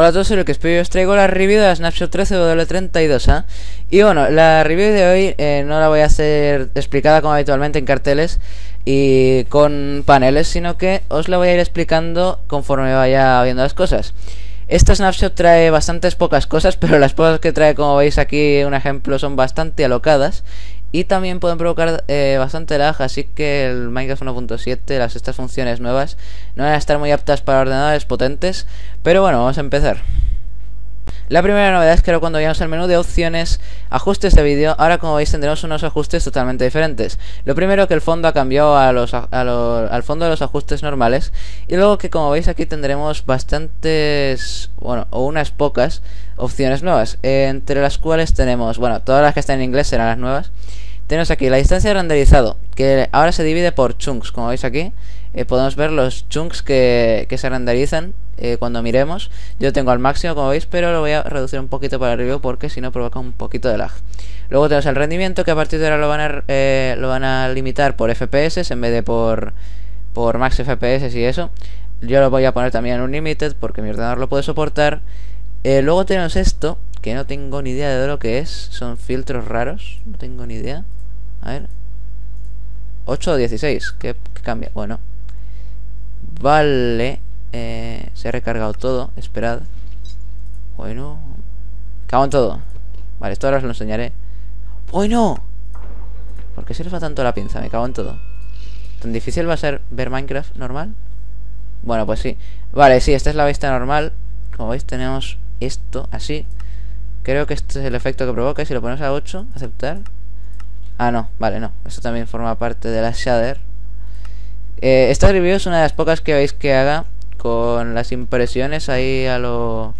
Hola a todos, soy Lucas, hoy os traigo la review de la Snapshot 13 W32A. Y bueno, la review de hoy no la voy a hacer explicada como habitualmente en carteles y con paneles, sino que os la voy a ir explicando conforme vaya viendo las cosas. Esta Snapshot trae bastantes pocas cosas, pero las pocas que trae, como veis aquí un ejemplo, son bastante alocadas. Y también pueden provocar bastante lag, así que el Minecraft 1.7, estas funciones nuevas, no van a estar muy aptas para ordenadores potentes. Pero bueno, vamos a empezar. La primera novedad es que ahora cuando vayamos al menú de opciones, ajustes de vídeo, ahora como veis tendremos unos ajustes totalmente diferentes. Lo primero, que el fondo ha cambiado al fondo de los ajustes normales. Y luego que como veis aquí tendremos bastantes, bueno, o unas pocas opciones nuevas, entre las cuales tenemos, bueno, todas las que están en inglés serán las nuevas. Tenemos aquí la distancia de renderizado, que ahora se divide por chunks, como veis aquí. Podemos ver los chunks que se renderizan cuando miremos. Yo tengo al máximo, como veis, pero lo voy a reducir un poquito para arriba porque si no provoca un poquito de lag. Luego tenemos el rendimiento, que a partir de ahora lo van a limitar por FPS en vez de por max FPS y eso. Yo lo voy a poner también en Unlimited porque mi ordenador lo puede soportar. Luego tenemos esto, que no tengo ni idea de lo que es. Son filtros raros, no tengo ni idea. A ver, 8 o 16, ¿qué cambia? Bueno, vale, se ha recargado todo, esperad. Bueno, cago en todo. Vale, esto ahora os lo enseñaré. Bueno, ¿por qué se les va tanto la pinza? Me cago en todo. ¿Tan difícil va a ser ver Minecraft normal? Bueno, pues sí. Vale, sí, esta es la vista normal. Como veis tenemos esto así. Creo que este es el efecto que provoca. Y si lo ponemos a 8, aceptar. Ah, no, vale, no. Esto también forma parte de la shader. Esta review es una de las pocas que veis que haga con las impresiones ahí a lo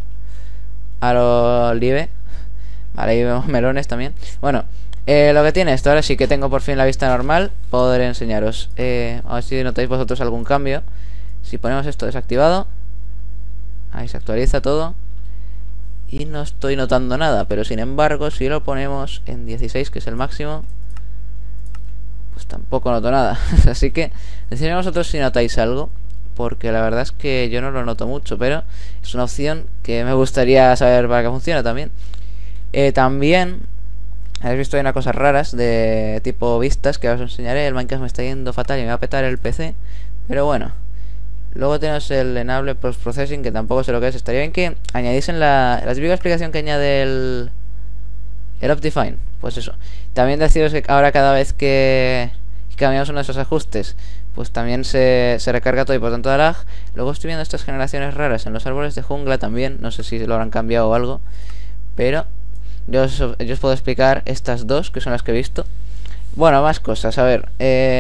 live. Vale, ahí vemos melones también. Bueno, lo que tiene esto, ahora sí que tengo por fin la vista normal. Podré enseñaros. A ver si notáis vosotros algún cambio. Si ponemos esto desactivado, ahí se actualiza todo. Y no estoy notando nada, pero sin embargo, si lo ponemos en 16, que es el máximo, pues tampoco noto nada. Así que decidme vosotros si notáis algo, porque la verdad es que yo no lo noto mucho, pero es una opción que me gustaría saber para qué funciona también. También habéis visto, hay unas cosas raras de tipo vistas que os enseñaré. El Minecraft me está yendo fatal y me va a petar el PC, pero bueno. Luego tenemos el Enable Post Processing, que tampoco sé lo que es. Estaría bien que añadiesen la típica explicación que añade el Optifine. Pues eso. También deciros que ahora cada vez que cambiamos uno de esos ajustes, pues también se recarga todo y por tanto da lag. Luego estoy viendo estas generaciones raras en los árboles de jungla también. No sé si lo habrán cambiado o algo, pero yo os puedo explicar estas dos, que son las que he visto. Bueno, más cosas. A ver,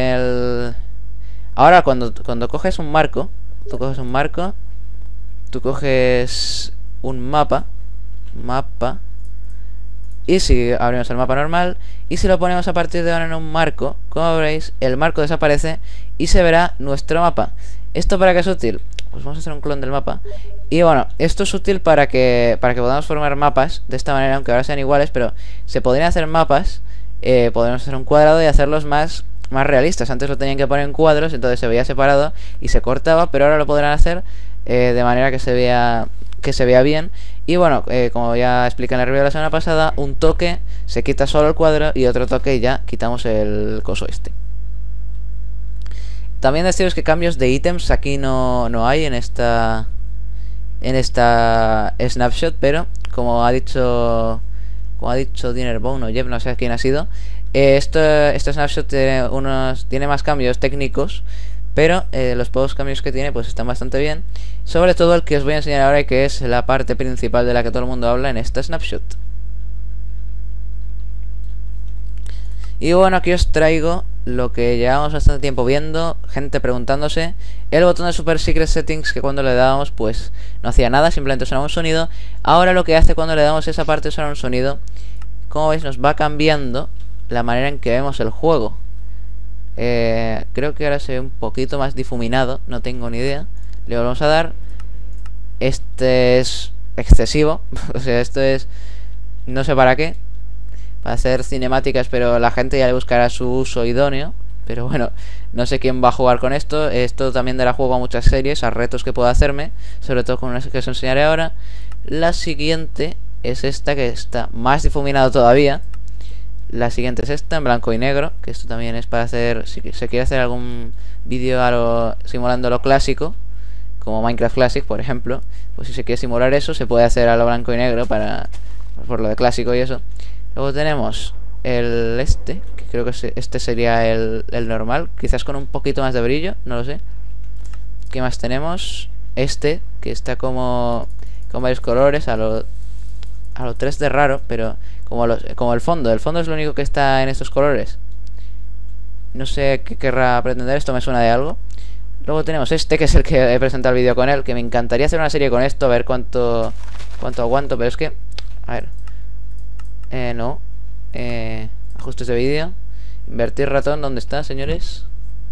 ahora cuando coges un marco, tú coges un mapa, y si abrimos el mapa normal, y si lo ponemos a partir de ahora en un marco, como veréis, el marco desaparece y se verá nuestro mapa. ¿Esto para qué es útil? Pues vamos a hacer un clon del mapa. Y bueno, esto es útil para que podamos formar mapas de esta manera, aunque ahora sean iguales, pero se podrían hacer mapas. Podemos hacer un cuadrado y hacerlos más realistas. Antes lo tenían que poner en cuadros, entonces se veía separado y se cortaba, pero ahora lo podrán hacer de manera que se vea bien. Y bueno, como ya expliqué en la review de la semana pasada, un toque se quita solo el cuadro y otro toque ya quitamos el coso este. También deciros que cambios de ítems aquí no hay en esta snapshot, pero como ha dicho Dinnerbone o Jeff, no sé quién ha sido, este snapshot tiene más cambios técnicos, pero los pocos cambios que tiene pues están bastante bien. Sobre todo el que os voy a enseñar ahora, y que es la parte principal de la que todo el mundo habla en esta snapshot. Y bueno, aquí os traigo lo que llevamos bastante tiempo viendo, gente preguntándose. El botón de Super Secret Settings, que cuando le dábamos pues no hacía nada, simplemente sonaba un sonido. Ahora lo que hace cuando le damos esa parte suena un sonido. Como veis, nos va cambiando la manera en que vemos el juego. Creo que ahora se ve un poquito más difuminado, no tengo ni idea. Le volvemos a dar. Este es excesivo. O sea, esto es, no sé para qué, para hacer cinemáticas, pero la gente ya le buscará su uso idóneo. Pero bueno, no sé quién va a jugar con esto. Esto también dará juego a muchas series, a retos que puedo hacerme, sobre todo con unas que os enseñaré ahora. La siguiente es esta, que está más difuminado todavía. La siguiente es esta, en blanco y negro, que esto también es para hacer, si se quiere hacer algún vídeo simulando lo clásico, como Minecraft Classic, por ejemplo. Pues si se quiere simular eso, se puede hacer a lo blanco y negro por lo de clásico y eso. Luego tenemos que creo que este sería el normal, quizás con un poquito más de brillo, no lo sé. ¿Qué más tenemos? Que está como con varios colores, a lo 3D raro, pero como el fondo es lo único que está en estos colores. No sé qué querrá pretender, esto me suena de algo. Luego tenemos que es el que he presentado el vídeo con él, que me encantaría hacer una serie con esto, a ver cuánto aguanto, pero es que, a ver, no, ajustes de vídeo, invertir ratón, ¿dónde está, señores?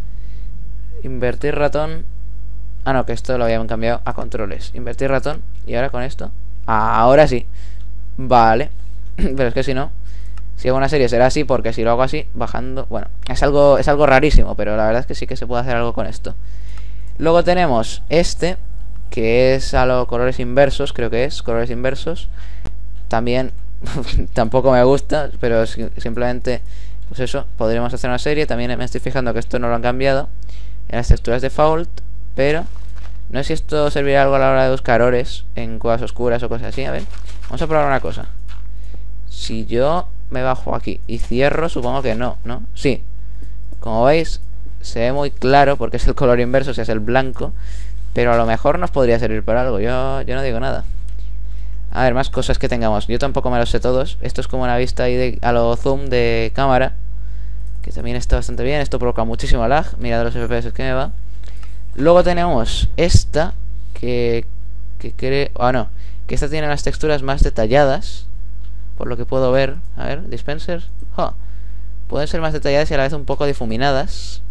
Invertir ratón. Ah, no, que esto lo habían cambiado a controles. Invertir ratón. Y ahora con esto. Ahora sí. Vale. Pero es que si no, si hago una serie será así, porque si lo hago así, bajando, bueno, es algo rarísimo, pero la verdad es que sí que se puede hacer algo con esto. Luego tenemos que es a los colores inversos, creo que es colores inversos. También tampoco me gusta, pero simplemente, pues eso, podríamos hacer una serie. También me estoy fijando que esto no lo han cambiado en las texturas default, pero no sé si esto servirá algo a la hora de buscar ores en cuevas oscuras o cosas así. A ver, vamos a probar una cosa. Si yo me bajo aquí y cierro, supongo que no, ¿no? Sí. Como veis, se ve muy claro porque es el color inverso, o sea, es el blanco. Pero a lo mejor nos podría servir para algo. Yo no digo nada. A ver, más cosas que tengamos. Yo tampoco me los sé todos. Esto es como una vista ahí a lo zoom de cámara, que también está bastante bien. Esto provoca muchísimo lag. Mirad los FPS que me va. Luego tenemos esta que creo... Ah, no. Que esta tiene las texturas más detalladas, por lo que puedo ver. A ver, dispensers. Pueden ser más detalladas y a la vez un poco difuminadas.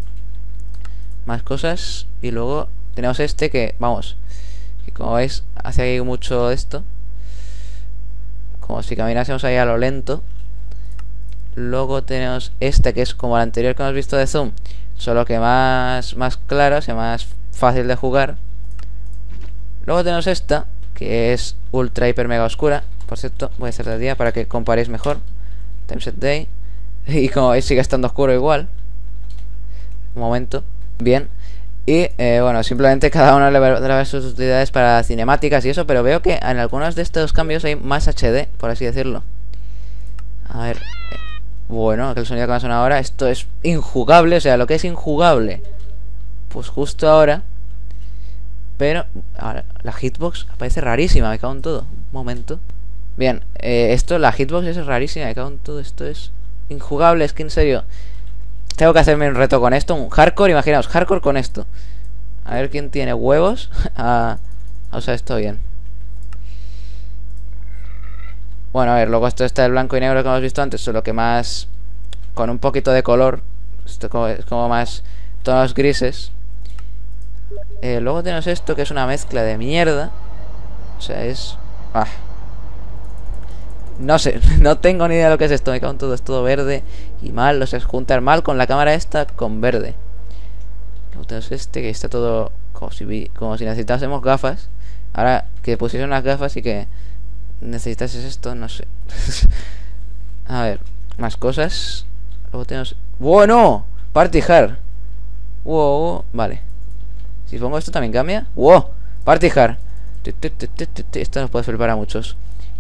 Más cosas. Y luego tenemos que, vamos, que como veis hace ahí mucho esto, como si caminásemos ahí a lo lento. Luego tenemos que es como el anterior que hemos visto de zoom, solo que más claro, o sea, más fácil de jugar. Luego tenemos que es ultra hiper mega oscura. Por cierto, voy a hacer de día para que comparéis mejor. Timeset day. Y como veis sigue estando oscuro igual. Un momento. Bien. Y bueno, simplemente cada uno le va a dar sus utilidades para cinemáticas y eso. Pero veo que en algunos de estos cambios hay más HD, por así decirlo. A ver. Bueno, aquel sonido que me ha sonado ahora. Esto es injugable, o sea, lo que es injugable, pues justo ahora. Pero ahora la hitbox aparece rarísima, me cago en todo. Un momento. Bien, la hitbox es rarísima, me cago en todo. Esto es injugable, es que en serio tengo que hacerme un reto con esto, un hardcore, imaginaos, hardcore con esto. A ver quién tiene huevos a usar esto bien. Bueno, a ver, luego esto está el blanco y negro que hemos visto antes, solo que más con un poquito de color. Esto es como más tonos grises. Luego tenemos esto que es una mezcla de mierda. O sea, es... no sé, no tengo ni idea de lo que es esto. Me cago en todo, es todo verde y mal. O sea, es juntar mal con la cámara esta con verde. Luego tenemos que está todo como si necesitásemos gafas. Ahora que pusiese unas gafas y que necesitases esto, no sé. A ver, más cosas. Luego tenemos... ¡Bueno! Party hard. Wow, vale. Si pongo esto también cambia. ¡Wow! Party hard. Esto nos puede flipar a muchos.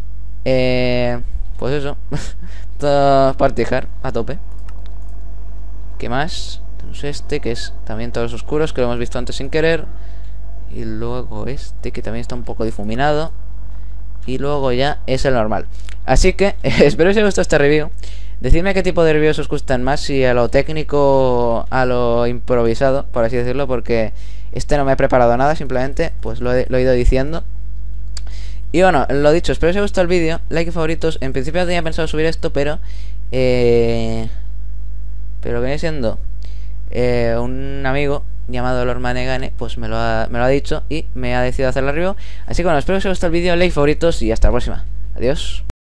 Pues eso. Todo party hard a tope. ¿Qué más? Tenemos que es también todos oscuros, que lo hemos visto antes sin querer. Y luego que también está un poco difuminado. Y luego ya es el normal. Así que espero que os haya gustado este review. Decidme qué tipo de reviews os gustan más, si a lo técnico, a lo improvisado, por así decirlo, porque no me he preparado nada, simplemente pues lo he ido diciendo. Y bueno, lo dicho, espero que os haya gustado el vídeo, like y favoritos. En principio no tenía pensado subir esto, pero viene siendo un amigo llamado Lord Manegane, pues me lo ha dicho y me ha decidido hacer la review. Así que bueno, espero que os haya gustado el vídeo, like, favoritos y hasta la próxima. Adiós.